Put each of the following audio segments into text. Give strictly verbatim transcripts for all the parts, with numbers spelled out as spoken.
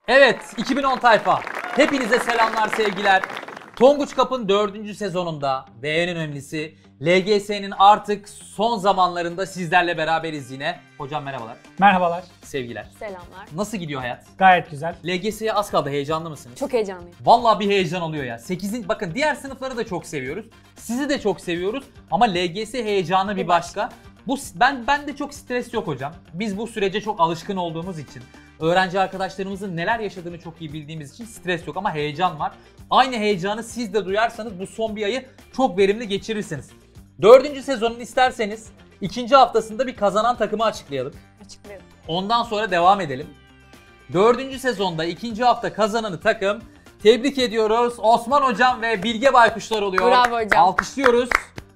Evet, iki bin on tayfa. Hepinize selamlar, sevgiler. Tonguç Kap'ın dördüncü sezonunda ve en önemlisi L G S'nin artık son zamanlarında sizlerle beraberiz yine. Hocam merhabalar. Merhabalar. Sevgiler. Selamlar. Nasıl gidiyor hayat? Gayet güzel. L G S'ye az kaldı, heyecanlı mısınız? Çok heyecanlıyım. Vallahi bir heyecan oluyor ya. sekizin bakın diğer sınıfları da çok seviyoruz. Sizi de çok seviyoruz ama L G S heyecanı bir, bir başka. başka. Bu ben ben de çok stres yok hocam. Biz bu sürece çok alışkın olduğumuz için, öğrenci arkadaşlarımızın neler yaşadığını çok iyi bildiğimiz için stres yok ama heyecan var. Aynı heyecanı siz de duyarsanız bu son bir ayı çok verimli geçirirsiniz. Dördüncü sezonun isterseniz ikinci haftasında bir kazanan takımı açıklayalım. Açıklayalım. Ondan sonra devam edelim. Dördüncü sezonda ikinci hafta kazananı takım tebrik ediyoruz. Osman hocam ve Bilge Baykuşlar oluyor. Bravo hocam. Alkışlıyoruz.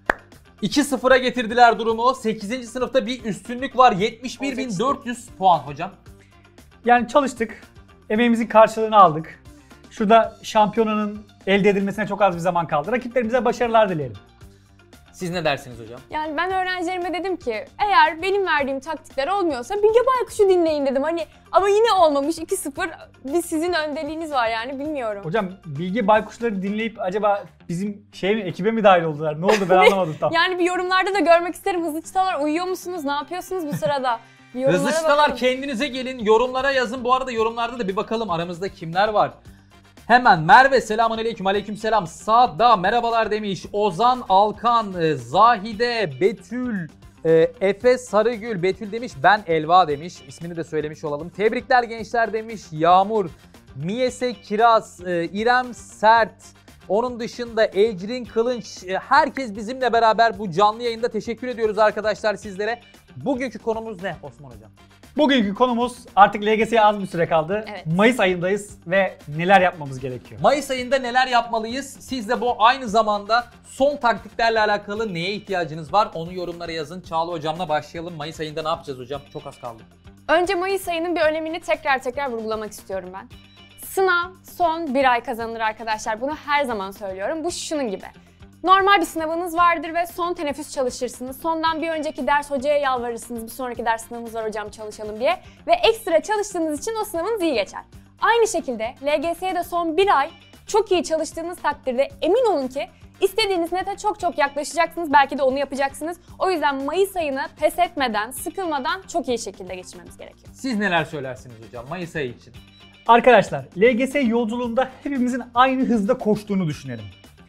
iki sıfıra getirdiler durumu. sekizinci sınıfta bir üstünlük var. yetmiş bir bin dört yüz puan hocam. Yani çalıştık. Emeğimizin karşılığını aldık. Şurada şampiyonanın elde edilmesine çok az bir zaman kaldı. Rakiplerimize başarılar dileyelim. Siz ne dersiniz hocam? Yani ben öğrencilerime dedim ki eğer benim verdiğim taktikler olmuyorsa Bilge Baykuş'u dinleyin dedim. Hani ama yine olmamış iki sıfır. Bir sizin öndeliğiniz var yani bilmiyorum. Hocam Bilge Baykuşları dinleyip acaba bizim şey mi ekibe mi dahil oldular? Ne oldu ben anlamadım tam. Yani bir yorumlarda da görmek isterim. Hızlı çıtalar uyuyor musunuz? Ne yapıyorsunuz bu sırada? Hızlı çıtalar kendinize gelin, yorumlara yazın. Bu arada yorumlarda da bir bakalım aramızda kimler var. Hemen Merve selamünaleyküm, aleykümselam. Saadda merhabalar demiş. Ozan Alkan, Zahide, Betül, Efe Sarıgül, Betül demiş. Ben Elva demiş. İsmini de söylemiş olalım. Tebrikler gençler demiş. Yağmur, Miyese Kiraz, İrem Sert. Onun dışında Ecrin Kılınç. Herkes bizimle beraber bu canlı yayında. Teşekkür ediyoruz arkadaşlar sizlere. Bugünkü konumuz ne Osman hocam? Bugünkü konumuz artık L G S'ye az bir süre kaldı. Evet. Mayıs ayındayız ve neler yapmamız gerekiyor? Mayıs ayında neler yapmalıyız? Siz de bu aynı zamanda son taktiklerle alakalı neye ihtiyacınız var? Onu yorumlara yazın. Çağla hocamla başlayalım. Mayıs ayında ne yapacağız hocam? Çok az kaldı. Önce Mayıs ayının bir önemini tekrar tekrar vurgulamak istiyorum ben. Sınav son bir ay kazanılır arkadaşlar. Bunu her zaman söylüyorum. Bu şunun gibi. Normal bir sınavınız vardır ve son teneffüs çalışırsınız. Sondan bir önceki ders hocaya yalvarırsınız. Bir sonraki ders sınavımız var hocam çalışalım diye. Ve ekstra çalıştığınız için o sınavınız iyi geçer. Aynı şekilde L G S'ye de son bir ay çok iyi çalıştığınız takdirde emin olun ki istediğiniz nete çok çok yaklaşacaksınız. Belki de onu yapacaksınız. O yüzden Mayıs ayını pes etmeden, sıkılmadan çok iyi şekilde geçirmemiz gerekiyor. Siz neler söylersiniz hocam Mayıs ayı için? Arkadaşlar L G S yolculuğunda hepimizin aynı hızda koştuğunu düşünelim.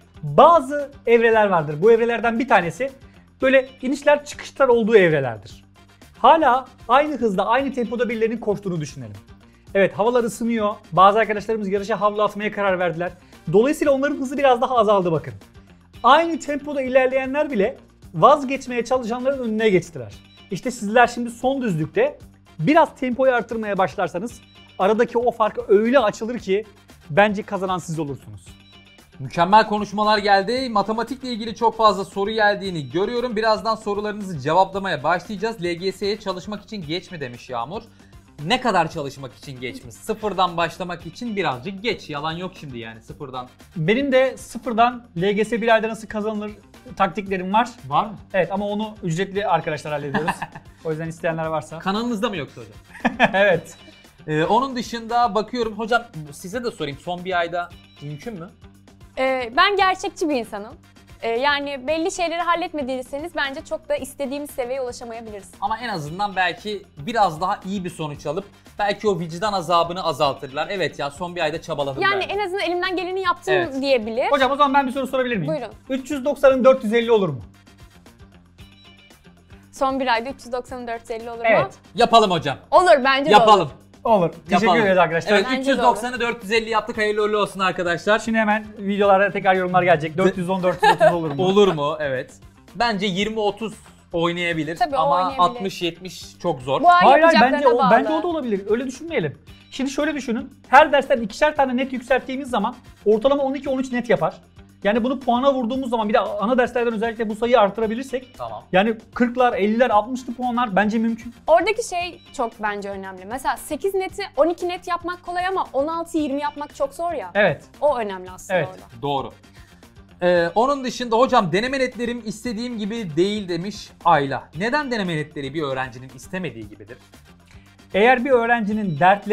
Bazı evreler vardır. Bu evrelerden bir tanesi böyle inişler çıkışlar olduğu evrelerdir. Hala aynı hızda, aynı tempoda birilerinin koştuğunu düşünelim. Evet, havalar ısınıyor. Bazı arkadaşlarımız yarışa havlu atmaya karar verdiler. Dolayısıyla onların hızı biraz daha azaldı bakın. Aynı tempoda ilerleyenler bile vazgeçmeye çalışanların önüne geçtiler. İşte sizler şimdi son düzlükte biraz tempoyu arttırmaya başlarsanız aradaki o fark öyle açılır ki bence kazanan siz olursunuz. Mükemmel konuşmalar geldi. Matematikle ilgili çok fazla soru geldiğini görüyorum. Birazdan sorularınızı cevaplamaya başlayacağız. L G S'ye çalışmak için geç mi demiş Yağmur. Ne kadar çalışmak için geç mi? Sıfırdan başlamak için birazcık geç. Yalan yok şimdi yani sıfırdan. Benim de sıfırdan L G S bir ayda nasıl kazanılır taktiklerim var. Var mı? Evet ama onu ücretli arkadaşlar hallediyoruz. O yüzden isteyenler varsa. Kanalınızda mı yoksa hocam? Evet. Ee, onun dışında bakıyorum hocam size de sorayım son bir ayda mümkün mü? Ee, ben gerçekçi bir insanım. Ee, yani belli şeyleri halletmediyseniz bence çok da istediğimiz seviyeye ulaşamayabiliriz. Ama en azından belki biraz daha iyi bir sonuç alıp belki o vicdan azabını azaltırlar. Evet ya son bir ayda çabaladım Yani ben. en azından elimden geleni yaptım Evet. diyebilir. Hocam o zaman ben bir soru sorabilir miyim? Buyurun. üç yüz doksanın dört yüz elli olur mu? Son bir ayda üç yüz doksan dört yüz elli olur mu? Evet. Yapalım hocam. Olur bence de Yapalım. olur. Olur. Teşekkür Yapalım. ederiz arkadaşlar. Evet Bence üç yüz doksanı dört yüz elli yaptık. Hayırlı uğurlu olsun arkadaşlar. Şimdi hemen videolarda tekrar yorumlar gelecek. dört yüz on dört yüz otuz olur mu? Olur mu? Evet. Bence yirmi otuz oynayabilir Tabii, o ama oynayabilir. altmış yetmiş çok zor. Bu ay Hayır hayır yapacaklarına bence o, bağlı. bence o da olabilir. Öyle düşünmeyelim. Şimdi şöyle düşünün. Her dersten ikişer tane net yükselttiğimiz zaman ortalama on iki on üç net yapar. Yani bunu puana vurduğumuz zaman bir de ana derslerden özellikle bu sayıyı artırabilirsek Tamam. yani kırklar, elliler, altmışlı puanlar bence mümkün. Oradaki şey çok bence önemli. Mesela sekiz neti on iki net yapmak kolay ama on altı yirmi yapmak çok zor ya. Evet. O önemli aslında Evet. orada. Doğru. Ee, onun dışında hocam deneme netlerim istediğim gibi değil demiş Ayla. Neden deneme netleri bir öğrencinin istemediği gibidir? Eğer bir öğrencinin dertleri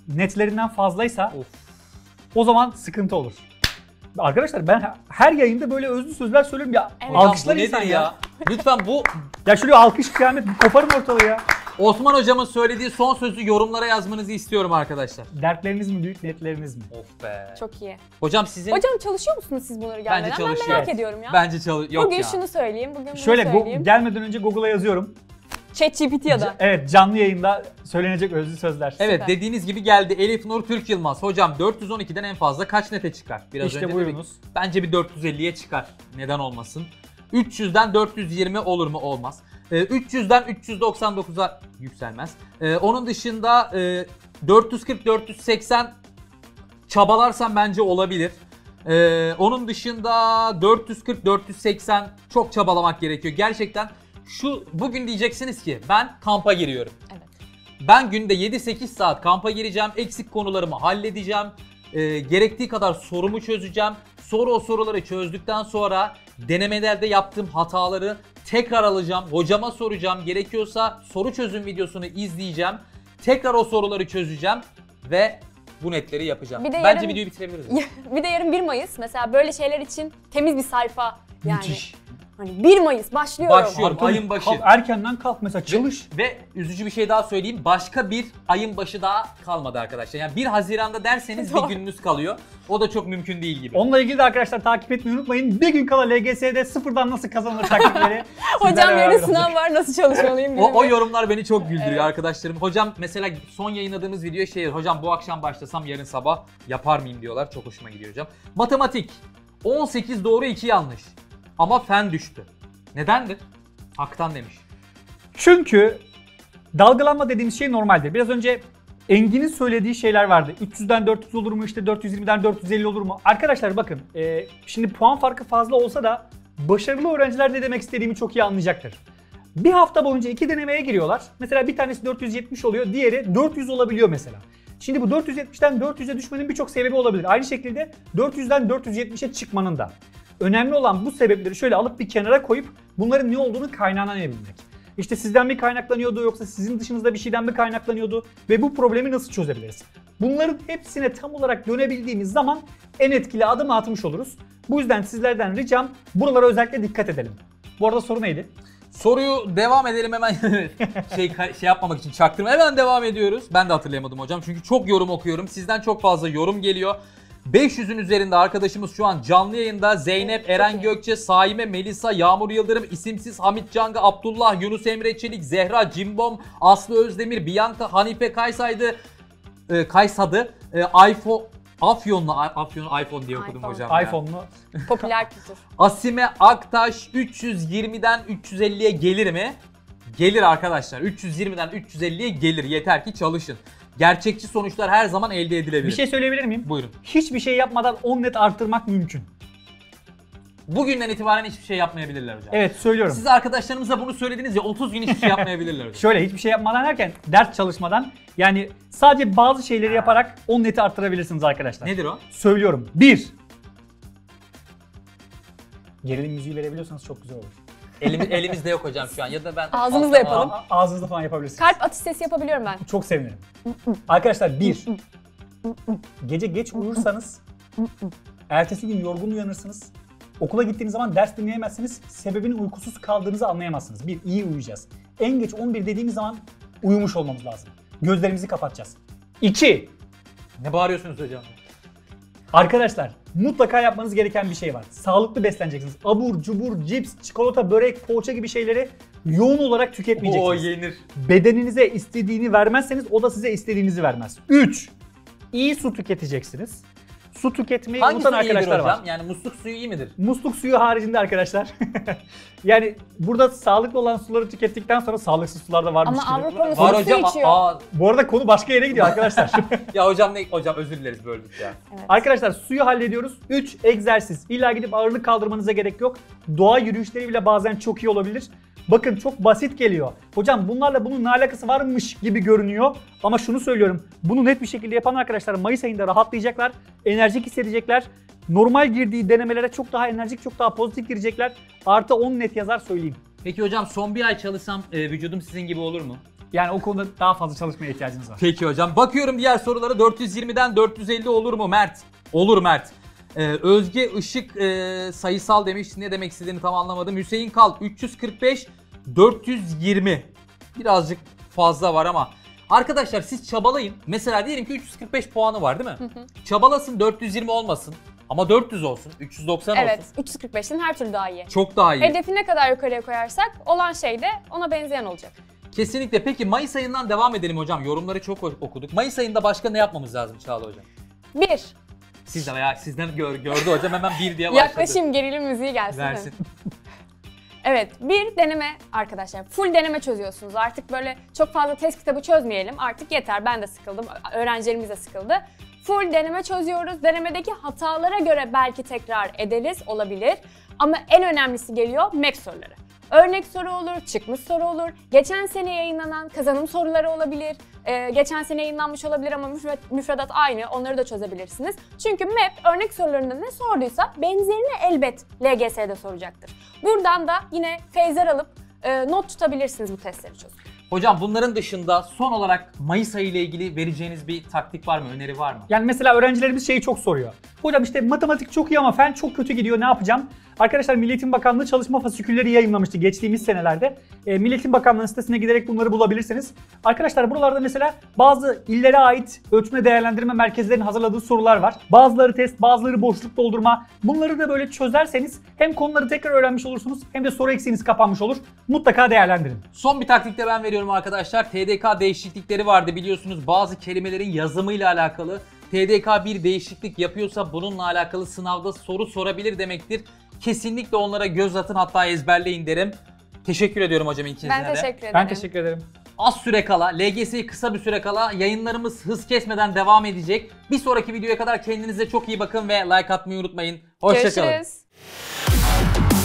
netlerinden fazlaysa Of. o zaman sıkıntı olur. Arkadaşlar ben her yayında böyle özlü sözler söylüyorum ya. Evet. Hocam Alkışlar bu insan nedir ya. ya? Lütfen bu Ya şöyle alkış kıyamet koparın ortalığı ya. Osman hocamın söylediği son sözü yorumlara yazmanızı istiyorum arkadaşlar. Dertleriniz mi büyük, netleriniz mi? Of be. Çok iyi. Hocam sizin Hocam çalışıyor musunuz siz bunları gelmeden? Ben çalışıyor. merak Evet. ediyorum ya. bence çalış yok bugün ya. şunu söyleyeyim, bugün bunu Şöyle go- söyleyeyim. gelmeden önce Google'a yazıyorum. ChatGPT ya da. Evet, canlı yayında söylenecek özlü sözler. Evet Süper. dediğiniz gibi geldi. Elif Nur Türk Yılmaz. Hocam dört yüz on ikiden en fazla kaç nete çıkar? Biraz İşte önce buyurunuz. dedik. Bence bir dört yüz elliye çıkar. Neden olmasın? üç yüzden dört yüz yirmi olur mu? Olmaz. Ee, üç yüzden üç yüz doksan dokuza yükselmez. Ee, onun dışında e, dört yüz kırk dört yüz seksen çabalarsan bence olabilir. Ee, onun dışında dört yüz kırk dört yüz seksen çok çabalamak gerekiyor. Gerçekten şu bugün diyeceksiniz ki ben kampa giriyorum. Evet. Ben günde yedi sekiz saat kampa gireceğim. Eksik konularımı halledeceğim. Ee, gerektiği kadar sorumu çözeceğim. Sonra o soruları çözdükten sonra denemelerde yaptığım hataları tekrar alacağım. Hocama soracağım. Gerekiyorsa soru çözüm videosunu izleyeceğim. Tekrar o soruları çözeceğim ve bu netleri yapacağım. Bir de Bence yarın- videoyu bitirebiliriz. Bir de yarın bir Mayıs mesela böyle şeyler için temiz bir sayfa yani. Müthiş. Hani bir Mayıs başlıyorum. Başlıyorum. Tabii, ayın başı. kalk, erkenden kalk mesela çalış. Ve üzücü bir şey daha söyleyeyim. Başka bir ayın başı daha kalmadı arkadaşlar. Yani bir Haziran'da derseniz bir Doğru. gününüz kalıyor. O da çok mümkün değil gibi. Onunla ilgili de arkadaşlar takip etmeyi unutmayın. Bir gün kala L G S'de sıfırdan nasıl kazanılır taktikleri. Hocam sizlerle yarın beraber sınav olacak. var nasıl çalışmalıyım O, o bilmiyorum. yorumlar beni çok güldürüyor Evet. arkadaşlarım. Hocam mesela son yayınladığımız video şey, hocam bu akşam başlasam yarın sabah yapar mıyım diyorlar. Çok hoşuma gidiyor hocam. Matematik. on sekiz doğru iki yanlış. Ama fen düştü. Nedendir? Haktan demiş. Çünkü dalgalanma dediğimiz şey normaldir. Biraz önce Engin'in söylediği şeyler vardı. üç yüzden dört yüz olur mu, işte dört yüz yirmiden dört yüz elli olur mu? Arkadaşlar bakın, e, şimdi puan farkı fazla olsa da başarılı öğrenciler ne demek istediğimi çok iyi anlayacaktır. Bir hafta boyunca iki denemeye giriyorlar. Mesela bir tanesi dört yüz yetmiş oluyor, diğeri dört yüz olabiliyor mesela. Şimdi bu dört yüz yetmişten dört yüze düşmenin birçok sebebi olabilir. Aynı şekilde dört yüzden dört yüz yetmişe çıkmanın da. Önemli olan bu sebepleri şöyle alıp bir kenara koyup bunların ne olduğunu kaynağına bilmek. İşte sizden mi kaynaklanıyordu yoksa sizin dışınızda bir şeyden mi kaynaklanıyordu ve bu problemi nasıl çözebiliriz? Bunların hepsine tam olarak dönebildiğimiz zaman en etkili adımı atmış oluruz. Bu yüzden sizlerden ricam buralara özellikle dikkat edelim. Bu arada soru neydi? Soruyu devam edelim hemen şey şey yapmamak için çaktırma. Hemen devam ediyoruz. Ben de hatırlayamadım hocam çünkü çok yorum okuyorum. Sizden çok fazla yorum geliyor. beş yüzün üzerinde arkadaşımız şu an canlı yayında. Zeynep, Eren Gökçe, Saime, Melisa, Yağmur Yıldırım, isimsiz Hamit Canga, Abdullah, Yunus Emre Çelik, Zehra, Cimbom, Aslı Özdemir, Bianca, Hanife Kaysaydı, e, Kaysadı, e, iPhone, Afyonlu, Afyon iPhone diye okudum iPhone. hocam. ya. iPhone'lu. Popüler kültür. Asime Aktaş üç yüz yirmiden üç yüz elliye gelir mi? Gelir arkadaşlar. üç yüz yirmiden üç yüz elliye gelir. Yeter ki çalışın. Gerçekçi sonuçlar her zaman elde edilebilir. Bir şey söyleyebilir miyim? Buyurun. Hiçbir şey yapmadan on net arttırmak mümkün. Bugünden itibaren hiçbir şey yapmayabilirler hocam. Evet, söylüyorum. Siz arkadaşlarınıza bunu söylediniz ya otuz gün hiçbir şey yapmayabilirler hocam. Şöyle hiçbir şey yapmadan derken ders çalışmadan, yani sadece bazı şeyleri yaparak on neti arttırabilirsiniz arkadaşlar. Nedir o? Söylüyorum. bir. Gerilim müziği verebiliyorsanız çok güzel olur. Elimiz, elimizde yok hocam şu an ya da ben... Ağzımızla yapalım. A- ağzınızda falan yapabilirsiniz. Kalp atış sesi yapabiliyorum ben. Çok sevinirim. Arkadaşlar bir. Gece geç uyursanız ertesi gün yorgun uyanırsınız. Okula gittiğiniz zaman ders dinleyemezsiniz. Sebebini uykusuz kaldığınızı anlayamazsınız. Bir, iyi uyuyacağız. En geç on bir dediğimiz zaman uyumuş olmamız lazım. Gözlerimizi kapatacağız. İki. Ne bağırıyorsunuz hocam? Arkadaşlar mutlaka yapmanız gereken bir şey var. Sağlıklı besleneceksiniz. Abur, cubur, cips, çikolata, börek, poğaça gibi şeyleri yoğun olarak O tüketmeyeceksiniz. yenir. Bedeninize istediğini vermezseniz o da size istediğinizi vermez. üç. İyi su tüketeceksiniz. Su tüketmeyi Hangisi unutan iyidir arkadaşlar hocam? var. Yani musluk suyu iyi midir? Musluk suyu haricinde arkadaşlar. Yani burada sağlıklı olan suları tükettikten sonra sağlıksız sular da varmış Ama gibi. Avrupa'nın Var soğuk suyu hocam. içiyor. Aa, Bu arada konu başka yere gidiyor arkadaşlar. ya hocam ne? Hocam özür dileriz böldük ya. Evet. Arkadaşlar suyu hallediyoruz. üç. Egzersiz. İlla gidip ağırlık kaldırmanıza gerek yok. Doğa yürüyüşleri bile bazen çok iyi olabilir. Bakın çok basit geliyor. Hocam bunlarla bunun ne alakası varmış gibi görünüyor. Ama şunu söylüyorum. Bunu net bir şekilde yapan arkadaşlar Mayıs ayında rahatlayacaklar. Enerjik hissedecekler. Normal girdiği denemelere çok daha enerjik, çok daha pozitif girecekler. Artı on net yazar söyleyeyim. Peki hocam son bir ay çalışsam e, vücudum sizin gibi olur mu? Yani o konuda daha fazla çalışmaya ihtiyacınız var. Peki hocam. Bakıyorum diğer sorulara. dört yüz yirmiden dört yüz elli olur mu Mert? Olur Mert. Ee, Özge Işık e, sayısal demiş. Ne demek istediğini tam anlamadım. Hüseyin Kalp üç yüz kırk beş dört yüz yirmi. Birazcık fazla var ama. Arkadaşlar siz çabalayın. Mesela diyelim ki üç yüz kırk beş puanı var değil mi? Hı hı. Çabalasın dört yüz yirmi olmasın. Ama dört yüz olsun. üç yüz doksan evet, olsun. üç yüz kırk beşten her türlü daha iyi. Çok daha iyi. Hedefi ne kadar yukarıya koyarsak olan şey de ona benzeyen olacak. Kesinlikle. Peki Mayıs ayından devam edelim hocam. Yorumları çok okuduk. Mayıs ayında başka ne yapmamız lazım Çağla hocam? Bir. Siz de veya sizden gör, gördü hocam hemen bir diye başladı. Yaklaşayım, gerilim müziği gelsin. Versin. Evet, bir deneme arkadaşlar. Full deneme çözüyorsunuz. Artık böyle çok fazla test kitabı çözmeyelim. Artık yeter. Ben de sıkıldım. Öğrencilerimiz de sıkıldı. Full deneme çözüyoruz. Denemedeki hatalara göre belki tekrar ederiz, olabilir. Ama en önemlisi geliyor M E K soruları. Örnek soru olur, çıkmış soru olur. Geçen sene yayınlanan kazanım soruları olabilir. Ee, geçen sene yayınlanmış olabilir ama müfredat aynı. Onları da çözebilirsiniz. Çünkü M E K örnek sorularında ne sorduysa benzerini elbet L G S'de soracaktır. Buradan da yine feyzler alıp e, not tutabilirsiniz bu testleri çözüp. Hocam bunların dışında son olarak Mayıs ayı ile ilgili vereceğiniz bir taktik var mı, öneri var mı? Yani mesela öğrencilerimiz şeyi çok soruyor. Hocam işte matematik çok iyi ama fen çok kötü gidiyor, ne yapacağım? Arkadaşlar Milli Eğitim Bakanlığı çalışma fasikülleri yayınlamıştı geçtiğimiz senelerde. E, Milli Eğitim Bakanlığı'nın sitesine giderek bunları bulabilirsiniz. Arkadaşlar buralarda mesela bazı illere ait ölçme değerlendirme merkezlerinin hazırladığı sorular var. Bazıları test, bazıları boşluk doldurma. Bunları da böyle çözerseniz hem konuları tekrar öğrenmiş olursunuz hem de soru eksiğiniz kapanmış olur. Mutlaka değerlendirin. Son bir taktik de ben veriyorum arkadaşlar. T D K değişiklikleri vardı biliyorsunuz. Bazı kelimelerin yazımıyla alakalı. T D K bir değişiklik yapıyorsa bununla alakalı sınavda soru sorabilir demektir. Kesinlikle onlara göz atın, hatta ezberleyin derim. Teşekkür ediyorum hocam ikinize de. Ben teşekkür ederim. Ben teşekkür ederim. Az süre kala, L G S'ye kısa bir süre kala yayınlarımız hız kesmeden devam edecek. Bir sonraki videoya kadar kendinize çok iyi bakın ve like atmayı unutmayın. Hoşça kalın. Görüşürüz.